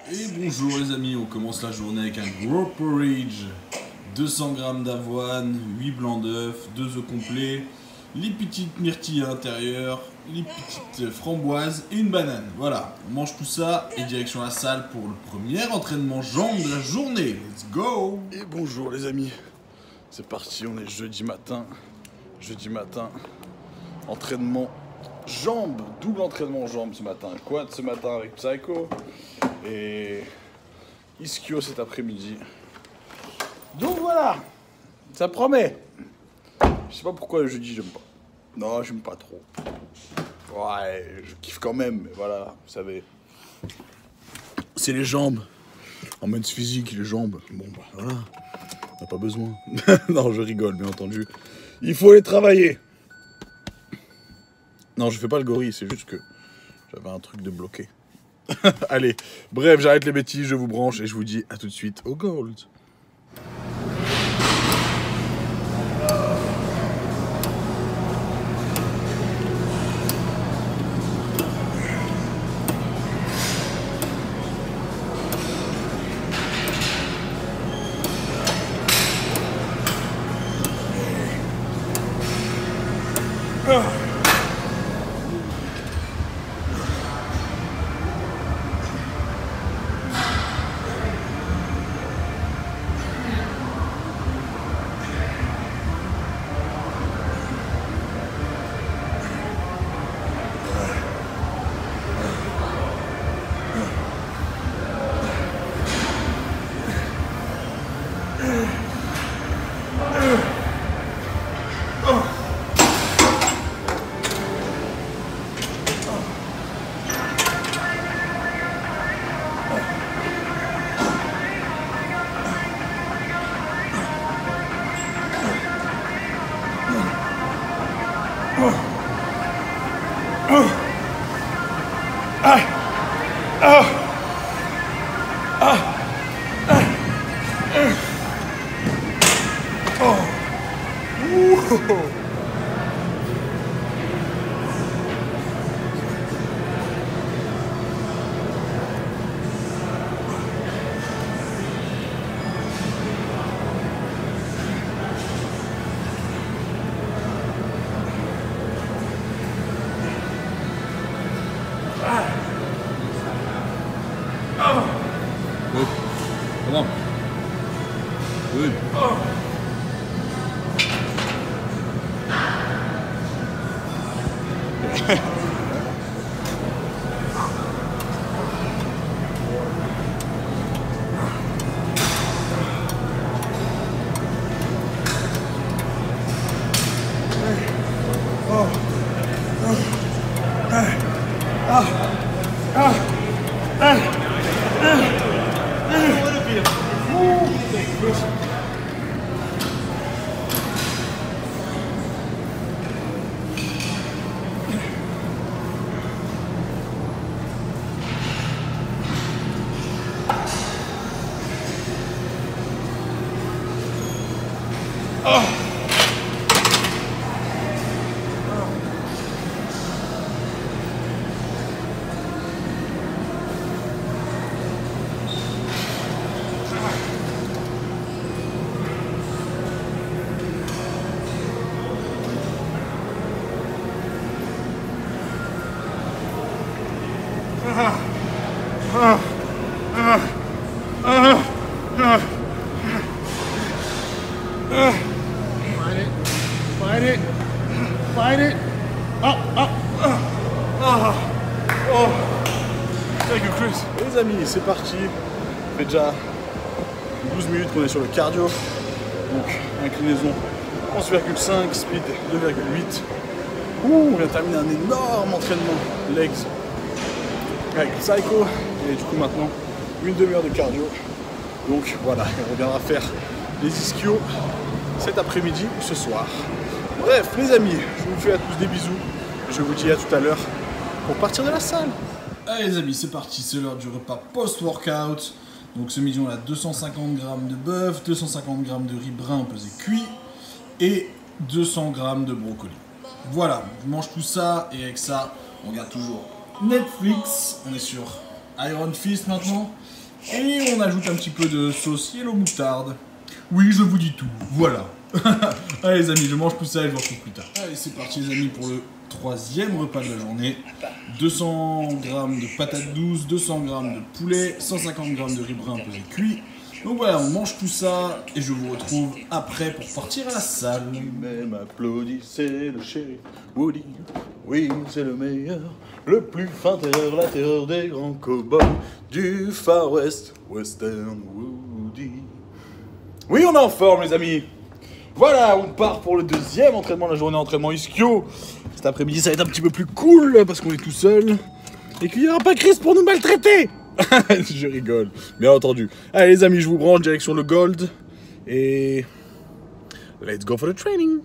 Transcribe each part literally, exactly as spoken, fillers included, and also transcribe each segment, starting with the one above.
Et bonjour les amis, on commence la journée avec un gros porridge. deux cents grammes d'avoine, huit blancs d'œufs, deux œufs complets, les petites myrtilles à l'intérieur, les petites framboises et une banane. Voilà, on mange tout ça et direction la salle pour le premier entraînement jambes de la journée. Let's go! Et bonjour les amis, c'est parti, on est jeudi matin. Jeudi matin, entraînement jambes, double entraînement jambes ce matin. Quad ce matin avec Psycho et ischio cet après-midi. Donc voilà, ça promet. Je sais pas pourquoi le jeudi j'aime pas. Non, j'aime pas trop. Ouais, je kiffe quand même, mais voilà, vous savez. C'est les jambes. En men's physique, les jambes. Bon bah voilà, on n'a pas besoin. Non, je rigole, bien entendu. Il faut les travailler. Non, je fais pas le gorille, c'est juste que j'avais un truc de bloqué. Allez, bref, j'arrête les bêtises, je vous branche et je vous dis à tout de suite au Gold. Good. Come on. Good. Find it, find it, find it. Up, up. Oh, thank you, Chris. Les amis, c'est parti. Ça fait déjà douze minutes qu'on est sur le cardio. Donc, inclinaison onze virgule cinq, speed deux virgule huit. Ouh, on vient de terminer un énorme entraînement legs avec Psycho. Et du coup, maintenant, une demi-heure de cardio. Donc voilà, on reviendra faire les ischios cet après-midi ou ce soir. Bref, les amis, je vous fais à tous des bisous. Je vous dis à tout à l'heure pour partir de la salle. Allez les amis, c'est parti, c'est l'heure du repas post-workout. Donc ce midi on a deux cent cinquante grammes de bœuf, deux cent cinquante grammes de riz brun pesé cuit et deux cents grammes de brocoli. Voilà, je mange tout ça et avec ça, on regarde toujours Netflix. On est sur Iron Fist maintenant. Et on ajoute un petit peu de sauce yellow moutarde. Oui, je vous dis tout. Voilà. Allez les amis, je mange tout ça et je vous retrouve plus tard. Allez, c'est parti les amis pour le troisième repas de la journée. deux cents grammes de patates douces, deux cents grammes de poulet, cent cinquante grammes de riz brun pesé cuit. Donc voilà, on mange tout ça et je vous retrouve après pour partir à la salle. Même applaudit, c'est le shérif Woody. Oui, c'est le meilleur, le plus fin terreur, la terreur des grands cow-boys du Far West, Western Woody. Oui, on est en forme les amis. Voilà, on part pour le deuxième entraînement de la journée, entraînement ischio. Cet après-midi, ça va être un petit peu plus cool parce qu'on est tout seul et qu'il n'y aura pas Chris pour nous maltraiter. Je rigole, bien entendu. Allez les amis, je vous branche direction le Gold et let's go for the training.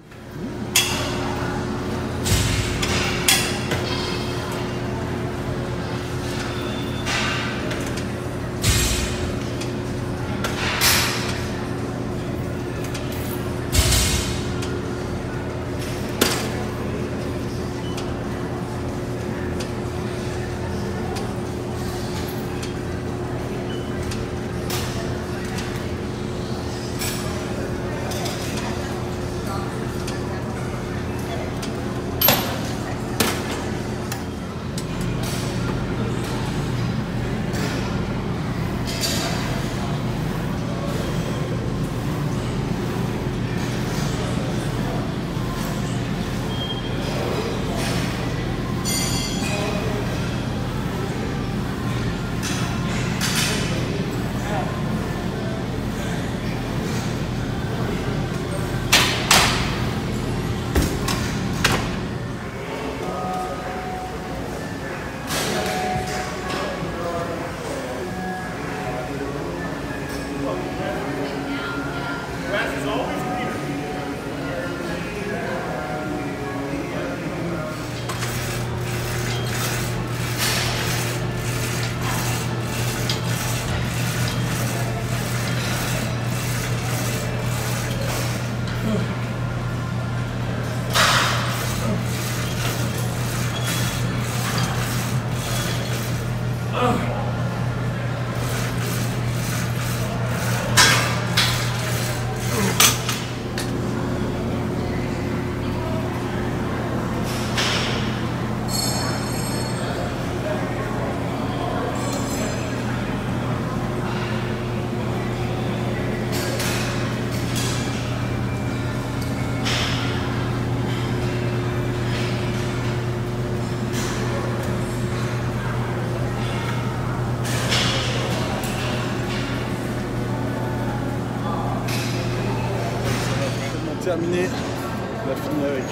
Terminé, on a fini avec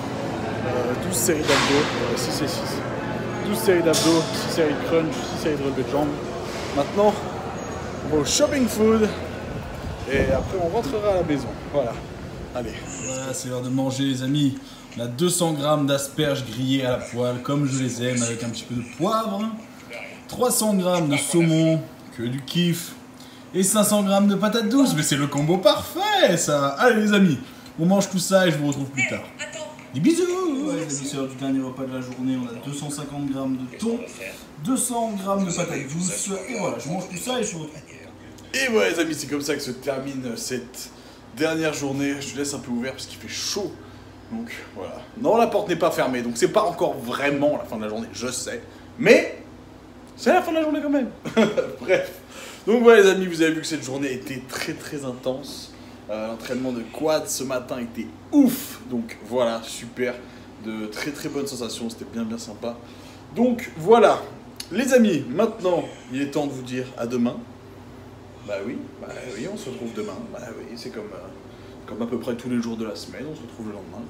euh, douze séries d'abdos, six et six. douze séries d'abdos, six séries de crunch, six séries de relevé de jambes. Maintenant, on va au shopping food et après on rentrera à la maison. Voilà, allez. Voilà, c'est l'heure de manger les amis. On a deux cents grammes d'asperges grillées à la poêle comme je les aime avec un petit peu de poivre. trois cents grammes de saumon, que du kiff. Et cinq cents grammes de patates douces, mais c'est le combo parfait ça. Allez les amis. On mange tout ça et je vous retrouve plus tard. Des bisous. Ouais, les amis, c'est l'heure du dernier repas de la journée. On a deux cent cinquante grammes de thon, deux cents grammes de patates douces. Et voilà, je mange tout ça et je vous retrouve. Et voilà les amis, c'est comme ça que se termine cette dernière journée. Je te laisse un peu ouvert parce qu'il fait chaud. Donc voilà. Non, la porte n'est pas fermée, donc c'est pas encore vraiment la fin de la journée, je sais. Mais c'est la fin de la journée quand même. Bref. Donc voilà les amis, vous avez vu que cette journée était très très intense. Euh, L'entraînement de quad ce matin était ouf. Donc voilà, super. De très très bonnes sensations, c'était bien bien sympa. Donc voilà. Les amis, maintenant, il est temps de vous dire à demain. Bah oui, bah oui, on se retrouve demain. Bah oui, c'est comme, euh, comme à peu près tous les jours de la semaine, on se retrouve le lendemain,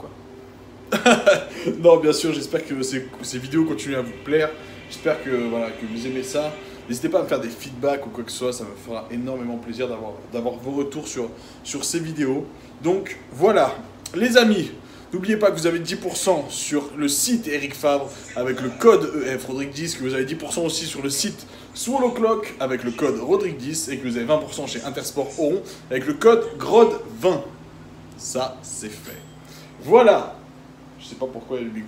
quoi. Non, bien sûr, j'espère que ces, ces vidéos continuent à vous plaire. J'espère que, voilà, que vous aimez ça. N'hésitez pas à me faire des feedbacks ou quoi que ce soit, ça me fera énormément plaisir d'avoir d'avoir vos retours sur, sur ces vidéos. Donc voilà, les amis, n'oubliez pas que vous avez dix pour cent sur le site Eric Favre avec le code E F Rodrigue dix, que vous avez dix pour cent aussi sur le site Swallow Clock avec le code Rodrigue dix et que vous avez vingt pour cent chez Intersport Oron avec le code Grod vingt. Ça, c'est fait. Voilà. Je sais pas pourquoi le micro-ondes il, il clean. Je sais pas pourquoi.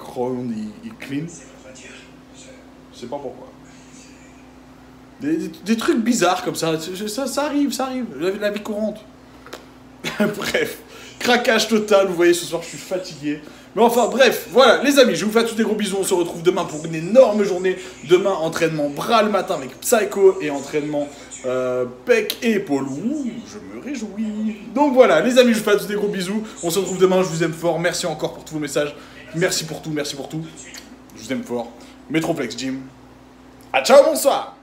Des, des, des trucs bizarres comme ça. ça. Ça arrive, ça arrive. La, la vie courante. Bref. Craquage total. Vous voyez, ce soir, je suis fatigué. Mais enfin, bref. Voilà, les amis, je vous fais tous des gros bisous. On se retrouve demain pour une énorme journée. Demain, entraînement bras le matin avec Psycho et entraînement euh, pec et épaule. Ouh, je me réjouis. Donc voilà, les amis, je vous fais tous des gros bisous. On se retrouve demain. Je vous aime fort. Merci encore pour tous vos messages. Merci pour tout, merci pour tout. Je vous aime fort. Metroplex Gym. Ah, ciao, bonsoir.